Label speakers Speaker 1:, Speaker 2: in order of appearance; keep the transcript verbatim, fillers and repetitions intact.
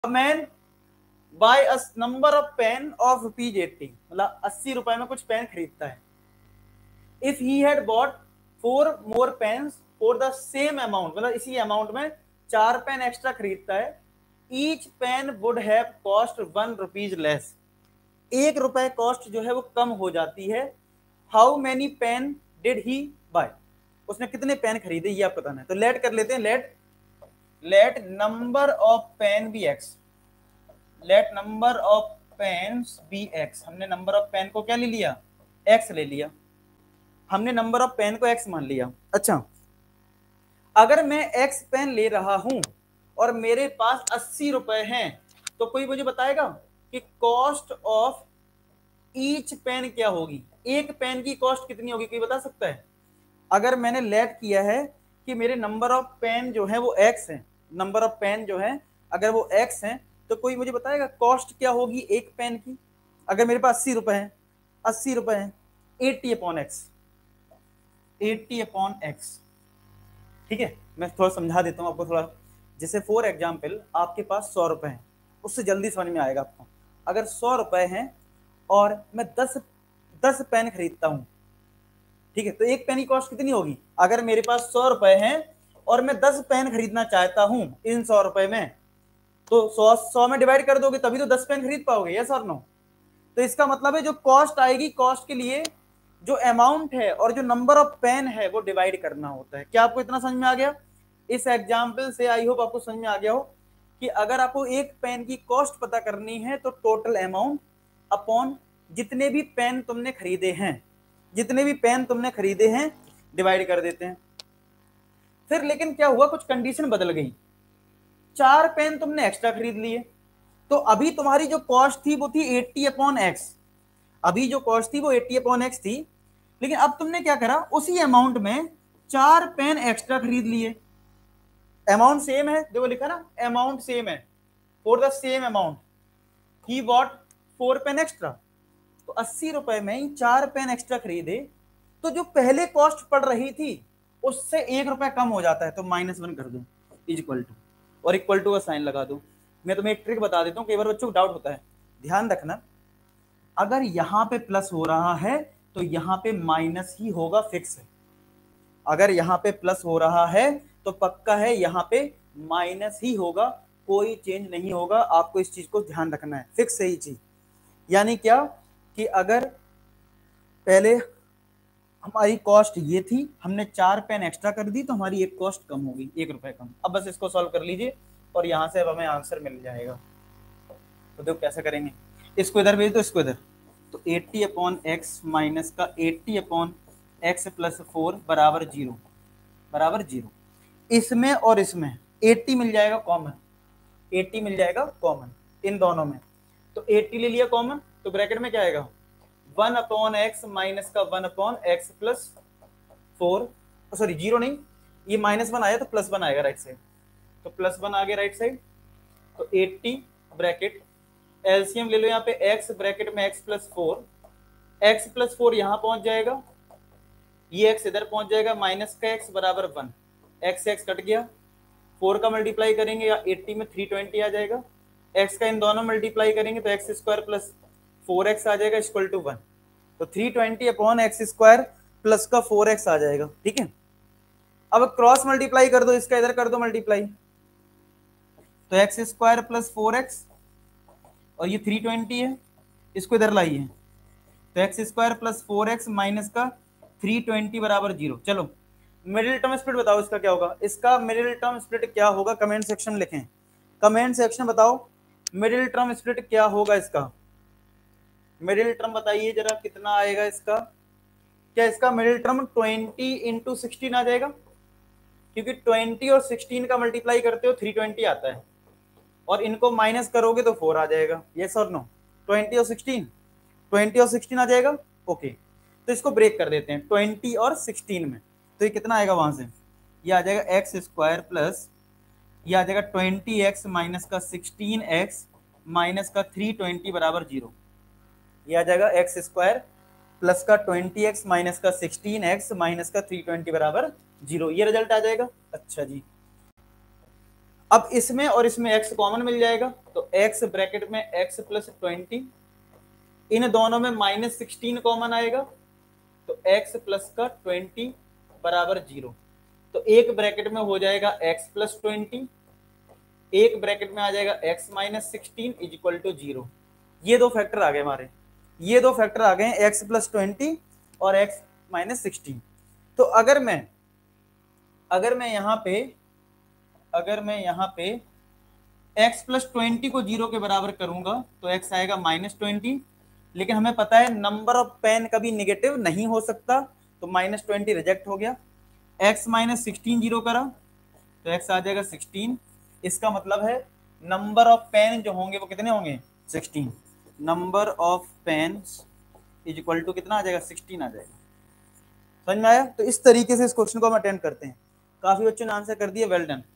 Speaker 1: Man buy a number of pen of rupees eighty, मतलब अस्सी रुपए में कुछ पेन खरीदता है. If he had bought four more pens for the same amount, मतलब इसी अमाउंट में चार पेन एक्स्ट्रा खरीदता है. Each pen would have cost one rupees less, एक रुपए कॉस्ट जो है वो कम हो जाती है. How many pen did he buy, उसने कितने पेन खरीदे ये आप बताना है. तो लेट कर लेते हैं, let let number of pen be x, let number of pens be x. हमने नंबर ऑफ पेन को क्या ले लिया, एक्स ले लिया. हमने नंबर ऑफ पेन को एक्स मान लिया. अच्छा, अगर मैं एक्स पेन ले रहा हूं और मेरे पास अस्सी रुपए हैं, तो कोई मुझे बताएगा कि कॉस्ट ऑफ ईच पेन क्या होगी, एक पेन की कॉस्ट कितनी होगी, कोई बता सकता है? अगर मैंने लेट किया है कि मेरे नंबर ऑफ पेन जो है वो एक्स है, नंबर ऑफ पेन जो है अगर वो एक्स है, तो कोई मुझे बताएगा कॉस्ट क्या होगी एक पेन की. अगर मेरे पास अस्सी रुपए हैं, अस्सी रुपए हैं, eighty upon x, eighty upon x. ठीक है, मैं थोड़ा समझा देता हूँ आपको थोड़ा. जैसे फॉर एग्जाम्पल आपके पास सौ रुपए हैं, उससे जल्दी समझ में आएगा आपको. अगर सौ रुपए हैं और मैं दस दस पेन खरीदता हूँ, ठीक है, तो एक पेन की कॉस्ट कितनी होगी. अगर मेरे पास सौ रुपए हैं और मैं दस पेन खरीदना चाहता हूं इन सौ रुपए में, तो सौ सौ में डिवाइड कर दोगे तभी तो दस पेन खरीद पाओगे, यस और नो. तो इसका मतलब है जो कॉस्ट आएगी, कॉस्ट के लिए जो अमाउंट है और जो नंबर ऑफ पेन है वो डिवाइड करना होता है. क्या आपको इतना समझ में आ गया? इस एग्जाम्पल से आई होप आपको समझ में आ गया हो कि अगर आपको एक पेन की कॉस्ट पता करनी है तो टोटल अमाउंट अपॉन जितने भी पेन तुमने खरीदे हैं, जितने भी पेन तुमने खरीदे हैं डिवाइड कर देते हैं. फिर लेकिन क्या हुआ, कुछ कंडीशन बदल गई. चार पेन तुमने एक्स्ट्रा खरीद लिए, तो अभी तुम्हारी जो कॉस्ट थी वो थी एट्टी अपॉन एक्स. अभी जो कॉस्ट थी वो एट्टी अपॉन एक्स थी, लेकिन अब तुमने क्या करा, उसी अमाउंट में चार पेन एक्स्ट्रा खरीद लिए. अमाउंट सेम है, देखो लिखा ना, अमाउंट सेम है. For the same amount he bought four pen extra. तो अस्सी रुपए में चार पेन एक्स्ट्रा खरीदे, तो जो पहले कॉस्ट पड़ रही थी उससे एक रुपए कम हो जाता है, तो माइनस वन कर दो इज इक्वल टू, और इक्वल टू का साइन लगा दो. मैं तुम्हें एक ट्रिक बता देता हूँ, कई बार बच्चों को डाउट होता है, ध्यान रखना. अगर यहां पे प्लस हो रहा है तो यहां पे माइनस ही होगा, फिक्स है. अगर यहां पे प्लस हो रहा है तो पक्का है यहां पे माइनस ही होगा, कोई चेंज नहीं होगा. आपको इस चीज को ध्यान रखना है, फिक्स है ये चीज. यानी क्या कि अगर पहले हमारी कॉस्ट ये थी, हमने चार पेन एक्स्ट्रा कर दी, तो हमारी एक कॉस्ट कम होगी, एक रुपए कम. अब बस इसको सॉल्व कर लीजिए और यहां से अब हमें आंसर मिल जाएगा. तो देखो कैसे करेंगे, इसको इधर भेज दो, इसको इधर. तो एट्टी अपॉन एक्स माइनस का eighty upon x plus four बराबर जीरो, बराबर जीरो. इसमें और इसमें एट्टी मिल जाएगा कॉमन, एट्टी मिल जाएगा कॉमन इन दोनों में. तो एट्टी ले लिया कॉमन, तो ब्रैकेट में क्या आएगा, वन अपॉन एक्स माइनस का one upon x plus four, sorry zero नहीं, ये माइनस वन आया तो प्लस वन आएगा राइट साइड, तो प्लस वन आ गया राइट साइड. तो एट्टी ब्रैकेट एलसीएम ले लो यहाँ पे, x ब्रैकेट में x plus four, x plus four यहाँ पहुंच जाएगा, ये x इधर पहुंच जाएगा, माइनस का x बराबर वन, एक्स एक्स कट गया, फोर का मल्टीप्लाई करेंगे या एट्टी में थ्री ट्वेंटी आ जाएगा, x का इन दोनों मल्टीप्लाई करेंगे तो x square plus four x आ जाएगा इक्वल टू वन. तो three twenty upon x square plus का फोर एक्स आ जाएगा. ठीक है, अब क्रॉस मल्टीप्लाई कर दो, इसका इधर कर दो मल्टीप्लाई, तो x square plus four x और ये थ्री ट्वेंटी है, इसको इधर लाइए, तो x square plus four x minus का थ्री ट्वेंटी बराबर जीरो. चलो मिडिल टर्म स्प्लिट बताओ, इसका क्या होगा, इसका मिडिल टर्म स्प्लिट क्या होगा, कमेंट सेक्शन लिखें, कमेंट सेक्शन बताओ मिडिल टर्म स्प्लिट क्या होगा. इसका मिडिल टर्म बताइए जरा कितना आएगा इसका. क्या इसका middle term twenty into sixteen आ जाएगा, क्योंकि ट्वेंटी और सिक्सटीन का मल्टीप्लाई करते हो थ्री ट्वेंटी आता है, और इनको माइनस करोगे तो फोर आ जाएगा, यस और नो. ट्वेंटी और सिक्सटीन, ट्वेंटी और सिक्सटीन आ जाएगा. ओके, तो इसको ब्रेक कर देते हैं ट्वेंटी और सिक्सटीन में, तो ये कितना आएगा वहां से, ये आ जाएगा एक्स स्क्वायर प्लस, ये आ जाएगा ट्वेंटी एक्स माइनस का सिक्सटीन एक्स माइनस का थ्री ट्वेंटी बराबर जीरो. ये आ जाएगा एक्स स्क्वायर प्लस का ट्वेंटी एक्स माइनस का सिक्सटीन एक्स माइनस का थ्री ट्वेंटी बराबर जीरो, ये रिजल्ट आ जाएगा. अच्छा जी, अब इसमें और इसमें x कॉमन मिल जाएगा, तो x ब्रैकेट में x प्लस ट्वेंटी, इन दोनों में माइनस सिक्सटीन कॉमन आएगा, तो x प्लस का ट्वेंटी बराबर जीरो। तो एक ब्रैकेट में हो जाएगा x प्लस ट्वेंटी, एक ब्रैकेट में आ जाएगा x minus sixteen is equal to zero. ये दो फैक्टर आ गए हमारे, ये दो फैक्टर आ गए x प्लस ट्वेंटी और x माइनस सिक्सटीन। तो अगर मैं अगर मैं यहाँ पे अगर मैं यहाँ पे x प्लस ट्वेंटी को जीरो के बराबर करूंगा तो x आएगा माइनस ट्वेंटी, लेकिन हमें पता है नंबर ऑफ पेन कभी निगेटिव नहीं हो सकता, तो माइनस ट्वेंटी रिजेक्ट हो गया। x माइनस सिक्सटीन जीरो करा तो x आ जाएगा सिक्सटीन। इसका मतलब है नंबर ऑफ पेन जो होंगे वो कितने होंगे, sixteen. Number of pen is equal to कितना आ जाएगा, सिक्सटीन आ जाएगा। समझ में आया? तो इस तरीके से इस क्वेश्चन को हम अटेम्प्ट करते हैं। काफी बच्चों ने आंसर कर दिया, वेल डन।